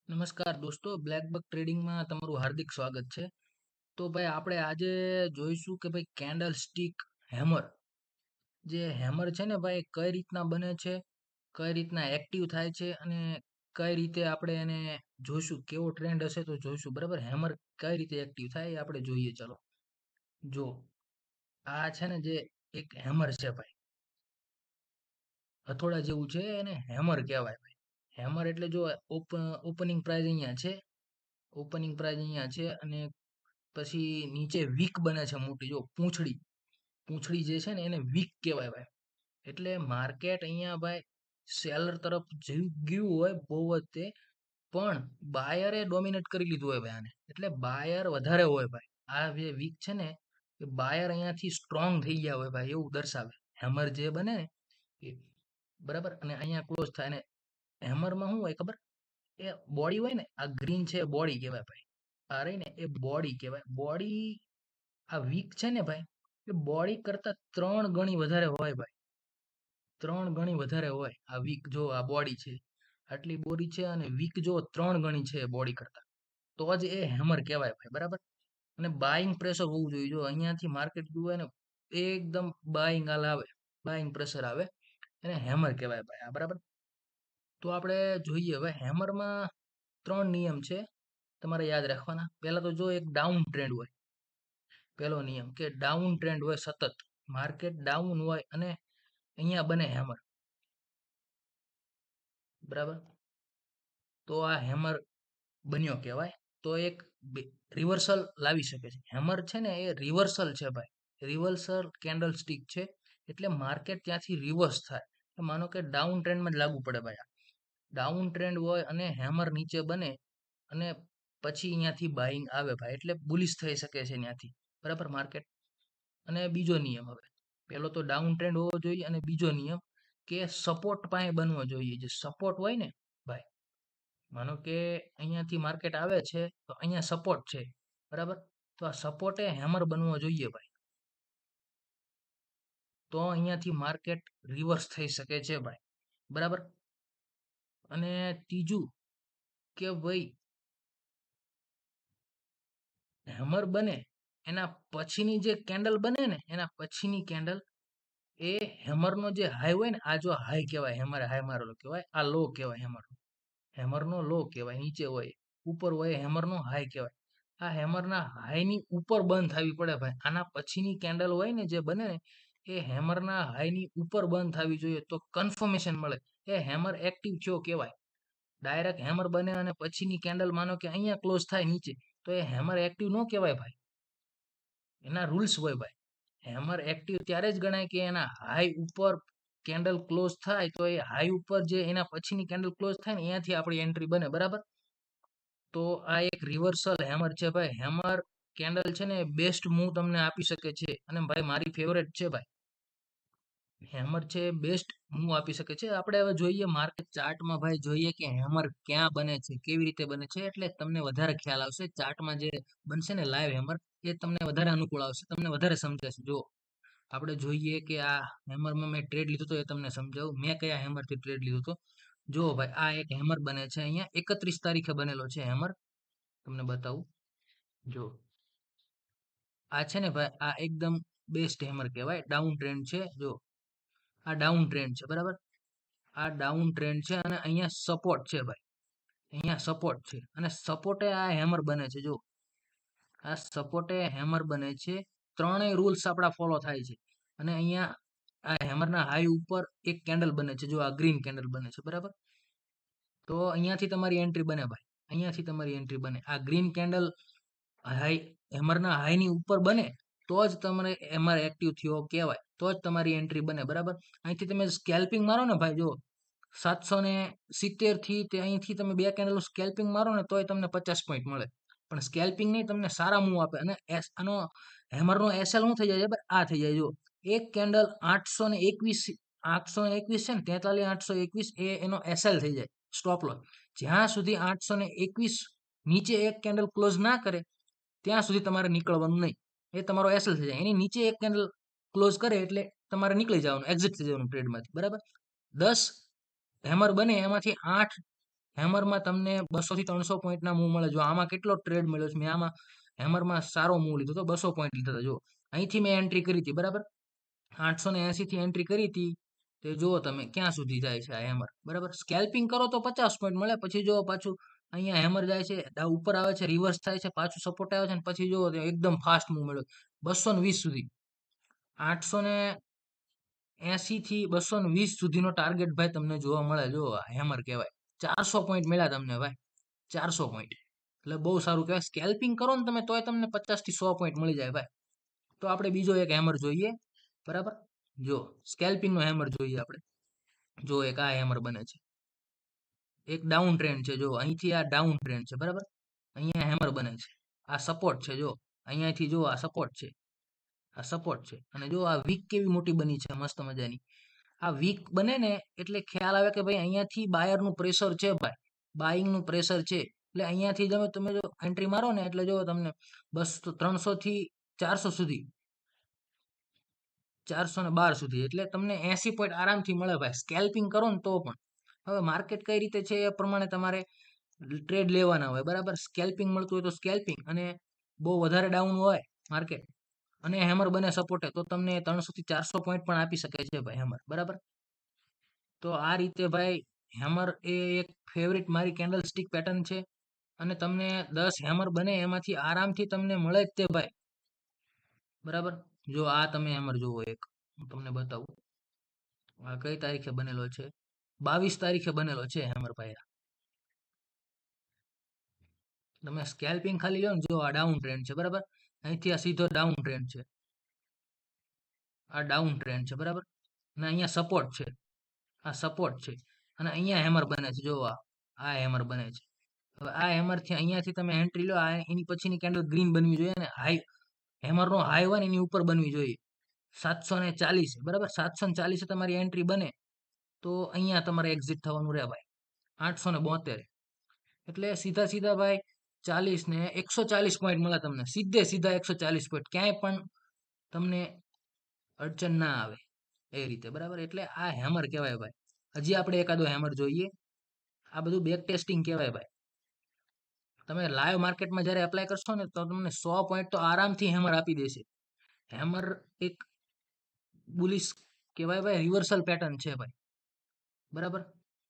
નમસ્કાર દોસ્તો, બ્લેકબક ટ્રેડિંગમાં તમારું હાર્દિક સ્વાગત છે. તો ભાઈ આપણે આજે જોઈશું કે ભાઈ કેન્ડલ સ્ટિક હેમર, જે હેમર છે ને ભાઈ કઈ રીતના બને છે, કઈ રીતના એક્ટિવ થાય છે અને કઈ રીતે આપણે એને જોઈશું, કેવો ટ્રેન્ડ હશે તો જોઈશું. બરાબર, હેમર કઈ રીતે એક્ટિવ થાય એ આપણે જોઈએ. ચલો જો આ છે ને જે એક હેમર છે ભાઈ, હથોડા જેવું છે, એને હેમર કહેવાય ભાઈ. હેમર એટલે જો ઓપનિંગ પ્રાઇસ અહીંયા છે, ઓપનિંગ પ્રાઇસ અહીંયા છે અને પછી નીચે વીક બને છે મોટી, જો પૂંછડી પૂંછડી જે છે ને એને વીક કહેવાય ભાઈ. એટલે માર્કેટ અહીંયા ભાઈ સેલર તરફ ગયું હોય બહુ જ તે, પણ બાયરે ડોમિનેટ કરી લીધું હોય ભાઈ આને, એટલે બાયર વધારે હોય ભાઈ. આ જે વીક છે ને એ બાયર અહીંયાથી સ્ટ્રોંગ થઈ ગયા હોય ભાઈ, એવું દર્શાવે હેમર જે બને ને એ. બરાબર, અને અહીંયા ક્લોઝ થાય ને હેમરમાં શું હોય ખબર, એ બોડી હોય ને, આ ગ્રીન છે બોડી કહેવાય ભાઈ, આ રહી ને એ બોડી કહેવાય. બોડી આ વીક છે ને ભાઈ, એ બોડી કરતા 3 ગણી વધારે હોય ભાઈ, 3 ગણી વધારે હોય આ વીક. જો આ બોડી છે, આટલી બોડી છે અને વીક જો 3 ગણી છે બોડી કરતા, તો જ એ હેમર કહેવાય ભાઈ. બરાબર, અને બાઇંગ પ્રેશર હોવું જોઈએ. જો અહીંયાથી માર્કેટ જોવે ને એકદમ બાઇંગ હાલ આવે, બાઇંગ પ્રેશર આવે, એને હેમર કહેવાય ભાઈ આ. બરાબર, તો આપણે જોઈએ હવે હેમરમાં 3 નિયમ છે તમારે યાદ રાખવાના. પહેલા તો જો એક ડાઉન ટ્રેન્ડ હોય, પહેલો નિયમ કે ડાઉન ટ્રેન્ડ હોય, સતત માર્કેટ ડાઉન હોય અને અહીંયા બને હેમર. બરાબર, તો આ હેમર બન્યો કહેવાય. તો એક રિવર્સલ લાવી શકે છે. હેમર છે ને એ રિવર્સલ છે ભાઈ, રિવર્સલ કેન્ડલ સ્ટિક છે, એટલે માર્કેટ ત્યાંથી રિવર્સ થાય. માનો કે ડાઉન ટ્રેન્ડમાં જ લાગુ પડે ભાઈ. ડાઉન ટ્રેન્ડ હોય અને હેમર નીચે બને અને પછી અહીંયાથી બાઇંગ આવે ભાઈ, એટલે બુલિશ થઈ શકે છે ત્યાંથી. બરાબર, માર્કેટ. અને બીજો નિયમ, હવે પહેલો તો ડાઉન ટ્રેન્ડ હોવો જોઈએ, અને બીજો નિયમ કે સપોર્ટ પાસે બનવો જોઈએ. જે સપોર્ટ હોય ને ભાઈ, માનો કે અહીંયાથી માર્કેટ આવે છે તો અહીંયા સપોર્ટ છે. બરાબર, તો આ સપોર્ટે હેમર બનવો જોઈએ ભાઈ, તો અહીંયાથી માર્કેટ રિવર્સ થઈ શકે છે ભાઈ. બરાબર, અને ત્રીજું કે ભાઈ હેમર બને એના પછીની જે કેન્ડલ બને ને, એના પછીની કેન્ડલ એ હેમરનો જે હાઈ હોય ને, આ જો હાઈ કહેવાય, હેમર હાઈ મારેલો કહેવાય, આ લો કહેવાય, હેમરનો લો કહેવાય. નીચે હોય, ઉપર હોય હેમરનો હાઈ કહેવાય. આ હેમરના હાઈની ઉપર બંધ થવી પડે ભાઈ. આના પછીની કેન્ડલ હોય ને જે બને ને, એ હેમરના હાઈની ઉપર બંધ થવી જોઈએ, તો કન્ફર્મેશન મળે એ હેમર એક્ટિવ થયો કહેવાય. ડાયરેક્ટ હેમર બને અને પછીની કેન્ડલ માનો કે અહીંયા ક્લોઝ થાય નીચે, તો એ હેમર એક્ટિવ ન કહેવાય ભાઈ. એના રૂલ્સ હોય ભાઈ. હેમર એક્ટિવ ત્યારે જ ગણાય કે એના હાઈ ઉપર કેન્ડલ ક્લોઝ થાય, તો એ હાઈ ઉપર જે એના પછીની કેન્ડલ ક્લોઝ થાય ને અહીંયાથી આપણી એન્ટ્રી બને. બરાબર, તો આ એક રિવર્સલ હેમર છે ભાઈ. હેમર કેન્ડલ છે ને બેસ્ટ મૂવ તમને આપી શકે છે, અને ભાઈ મારી ફેવરેટ છે ભાઈ. હેમર છે બેસ્ટ મૂવ આપી શકે છે. આપણે હવે જોઈએ માર્કેટ ચાર્ટમાં ભાઈ, જોઈએ કે હેમર ક્યાં બને છે, કેવી રીતે બને છે, એટલે તમને વધારે ખ્યાલ આવશે. ચાર્ટમાં જે બનશે ને લાઈવ હેમર, એ તમને વધારે અનુકૂળ આવશે, તમને વધારે સમજાશે. જો આપણે જોઈએ કે આ હેમરમાં મેં ટ્રેડ લીધો હતો, એ તમને સમજાવું મેં કયા હેમરથી ટ્રેડ લીધો હતો. જો ભાઈ આ એક હેમર બને છે અહીંયા 31 તારીખે બનેલો છે હેમર, તમને બતાવું. જો આ છે ને ભાઈ, આ એકદમ બેસ્ટ હેમર કહેવાય. ડાઉન ટ્રેન્ડ છે, જો આ ડાઉન ટ્રેન્ડ છે. બરાબર, આ ડાઉન ટ્રેન્ડ છે અને અહીંયા સપોર્ટ છે ભાઈ, અહીંયા સપોર્ટ છે, અને સપોર્ટે આ હેમર બને છે. જો આ સપોર્ટે હેમર બને છે, ત્રણેય રૂલ્સ આપણા ફોલો થાય છે. અને અહીંયા આ હેમરના હાઈ ઉપર એક કેન્ડલ બને છે, જો આ ગ્રીન કેન્ડલ બને છે. બરાબર, તો અહીંયાથી તમારી એન્ટ્રી બને ભાઈ, અહીંયાથી તમારી એન્ટ્રી બને. આ ગ્રીન કેન્ડલ હાઈ હેમરના હાઈની ઉપર બને તો જ તમારે હેમર એક્ટિવ થયો કહેવાય, તો જ તમારી એન્ટ્રી બને. બરાબર, અહીંથી તમે સ્કેલ્પિંગ મારો ને ભાઈ, જો 770 થી તે અહીંથી તમે બે કેન્ડલ સ્કેલ્પિંગ મારો ને તોય તમને 50 પોઈન્ટ મળે, પણ સ્કેલ્પિંગ નહીં, તમને સારા મૂવ આપે. અને આનો હેમરનો એસએલ શું થઈ જાય છે, આ થઈ જાય. જો એક કેન્ડલ 821, 821 છે ને, 43 821 એ એનો એસએલ થઈ જાય, સ્ટોપ લોસ. જ્યાં સુધી 821 નીચે એક કેન્ડલ ક્લોઝ ના કરે ત્યાં સુધી તમારે નીકળવાનું નહીં, એ તમારો એસએલ થઈ જાય. એની નીચે એક કેન્ડલ ક્લોઝ કરે એટલે તમારે નીકળી જવાનું, એક્ઝિટ થઈ જવાનું ટ્રેડમાંથી. બરાબર, 10 હેમર બને એમાંથી 8 હેમરમાં તમને 200 થી 300 પોઈન્ટના મૂવ મળે. જો આમાં કેટલો ટ્રેડ મળ્યો છે, મેં આમાં હેમરમાં સારો મૂવ લીધો તો 200 પોઈન્ટ લીધા હતા. જો અહીંથી મેં એન્ટ્રી કરી હતી, બરાબર, 880 થી એન્ટ્રી કરી હતી. તે જુઓ તમે ક્યાં સુધી જાય છે આ હેમર, બરાબર. સ્કેલ્પિંગ કરો તો 50 પોઈન્ટ મળે. પછી જો પાછું અહીંયા હેમર જાય છે, ઉપર આવે છે, રિવર્સ થાય છે, પાછું સપોર્ટ આવે છે, અને પછી જુઓ એકદમ ફાસ્ટ મૂવ મળ્યો 220 સુધી. 880 થી 220 સુધીનો ટાર્ગેટ ભાઈ તમને જોવા મળે. જો હેમર કહેવાય. 400 પોઈન્ટ મળ્યા તમને ભાઈ, 400 પોઈન્ટ એટલે બહુ સારું કહેવાય. સ્કેલ્પિંગ કરો ને તમે તોય તમને 50 થી 100 પોઈન્ટ મળી જાય ભાઈ. તો આપણે બીજો એક હેમર જોઈએ, બરાબર. જો સ્કેલ્પિંગ નો હેમર જોઈએ આપણે. જો એક આ હેમર બને છે, એક ડાઉન ટ્રેન્ડ છે. જો અહીંથી આ ડાઉન ટ્રેન્ડ છે, બરાબર. અહીંયા હેમર બને છે, આ સપોર્ટ છે. જો અહીંયાથી જો આ સપોર્ટ છે, આ સપોર્ટ છે. અને જો આ વીક કેવી મોટી બની છે, મસ્ત મજાની. આ વીક બને ને એટલે ખ્યાલ આવે કે ભાઈ અહીંયાથી બાયર નું પ્રેશર છે ભાઈ, બાઇંગ નું પ્રેશર છે. એટલે અહીંયાથી તમે જો એન્ટ્રી મારો ને એટલે જો તમને 300 થી 400 સુધી, 412 સુધી, એટલે તમને 80 પોઈન્ટ આરામથી મળે ભાઈ. સ્કેલ્પિંગ કરો ને તો પણ. હવે માર્કેટ કઈ રીતે છે એ પ્રમાણે તમારે ટ્રેડ લેવાના હોય, બરાબર. સ્કેલ્પિંગ મળતું હોય તો સ્કેલ્પિંગ, અને બહુ વધારે ડાઉન હોય માર્કેટ અને હેમર બને સપોર્ટે તો તમને 300 થી 400 પોઈન્ટ પણ આપી શકે છે ભાઈ હેમર, બરાબર. તો આ રીતે ભાઈ હેમર એ એક ફેવરિટ મારી કેન્ડલ સ્ટિક પેટર્ન છે. અને તમને 10 હેમર બને એમાંથી આરામથી તમને મળે જ તે ભાઈ, બરાબર. જો આ તમે હેમર જુઓ, એક હું તમને બતાવું. આ કઈ તારીખે બનેલો છે? 22 તારીખે બનેલો છે હેમર ભાઈ. તમે સ્કેલ્પિંગ ખાલી લો ને, જો આ ડાઉન ટ્રેન્ડ છે, બરાબર. અહીંથી આ સીધો ડાઉન ટ્રેન્ડ છે, આ ડાઉન ટ્રેન્ડ છે, બરાબર. અને અહીંયા સપોર્ટ છે, આ સપોર્ટ છે. અને અહીંયા હેમર બને છે. જો આ હેમર બને છે. હવે આ હેમર થી અહીંયાથી તમે એન્ટ્રી લો. આ એની પછીની કેન્ડલ ગ્રીન બનવી જોઈએ, અને હાઈ હેમર નો હાઈ હોય ને એની ઉપર બનવી જોઈએ 740, બરાબર. 740 તમારી એન્ટ્રી બને તો અહીંયા તમારે એક્ઝિટ થવાનું રહે ભાઈ. 872, એટલે સીધા સીધા ભાઈ 40 ને 140 પોઈન્ટ મળે તમને, સીધે સીધા 140 પોઈન્ટ. ક્યાંય પણ તમને અડચણ ના આવે એ રીતે, બરાબર. એટલે આ હેમર કહેવાય ભાઈ. હજી આપણે એકાદો હેમર જોઈએ. આ બધું બેક ટેસ્ટિંગ કહેવાય ભાઈ. તમે લાઈવ માર્કેટમાં જ્યારે એપ્લાય કરશો ને તો તમને 100 પોઈન્ટ તો આરામથી હેમર આપી દેશે. હેમર એક બુલિશ કહેવાય ભાઈ, રિવર્સલ પેટર્ન છે ભાઈ, બરાબર.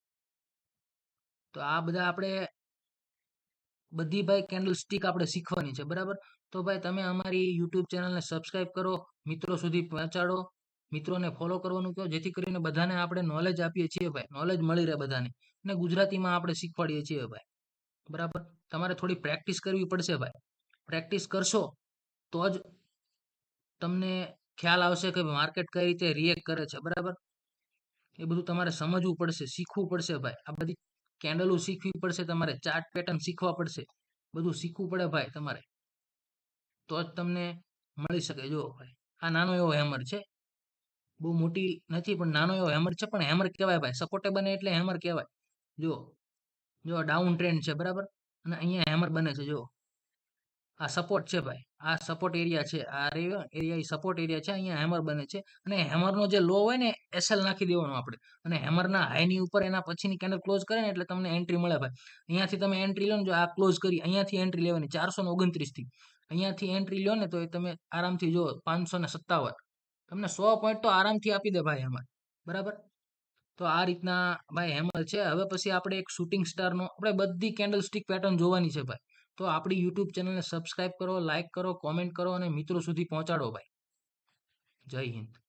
તો આ બધા આપણે બધી ભાઈ કેન્ડલ સ્ટિક આપણે શીખવાની છે, બરાબર. તો ભાઈ તમે અમારી યુટ્યુબ ચેનલને સબસ્ક્રાઇબ કરો, મિત્રો સુધી પહોંચાડો, મિત્રોને ફોલો કરવાનું કહો, જેથી કરીને બધાને આપણે નોલેજ આપીએ છીએ ભાઈ, નોલેજ મળી રહે બધાને. અને ગુજરાતીમાં આપણે શીખવાડીએ છીએ ભાઈ, બરાબર. તમારે થોડી પ્રેક્ટિસ કરવી પડશે ભાઈ. પ્રેક્ટિસ કરશો તો જ તમને ખ્યાલ આવશે કે માર્કેટ કઈ રીતે રિએક્ટ કરે છે, બરાબર. એ બધું તમારે સમજવું પડશે, શીખવું પડશે ભાઈ. આ બધી કેન્ડલો શીખવી પડશે તમારે, ચાર્ટ પેટર્ન શીખવા પડશે, બધું શીખવું પડે ભાઈ તમારે, તો જ તમને મળી શકે. જો ભાઈ આ નાનો એવો હેમર છે, બહુ મોટી નથી પણ નાનો એવો હેમર છે, પણ હેમર કહેવાય ભાઈ. સપોર્ટે બને એટલે હેમર કહેવાય. જો જો ડાઉન ટ્રેન્ડ છે, બરાબર. અને અહીંયા હેમર બને છે. જો આ સપોર્ટ છે ભાઈ, આ સપોર્ટ એરિયા છે, આ એરિયા સપોર્ટ એરિયા છે. અહીંયા હેમર બને છે, અને હેમરનો જે લો હોય ને એસએલ નાખી દેવાનો આપણે, અને હેમરના હાઈની ઉપર એના પછીની કેન્ડલ ક્લોઝ કરે ને એટલે તમને એન્ટ્રી મળે ભાઈ. અહીંયાથી તમે એન્ટ્રી લો ને, જો આ ક્લોઝ કરી અહીંયાથી એન્ટ્રી લેવાની 429 થી અહીંયાથી એન્ટ્રી લો ને તો એ તમે આરામથી જો 557, તમને 100 પોઈન્ટ તો આરામથી આપી દે ભાઈ હેમર, બરાબર. તો આ રીતના ભાઈ હેમર છે. હવે પછી આપણે એક શૂટિંગ સ્ટારનો, આપણે બધી કેન્ડલ સ્ટિક પેટર્ન જોવાની છે ભાઈ. તો આપણી યુટ્યુબ ચેનલને સબસ્ક્રાઇબ કરો, લાઇક કરો, કોમેન્ટ કરો અને મિત્રો સુધી પહોંચાડો ભાઈ. જય હિન્દ.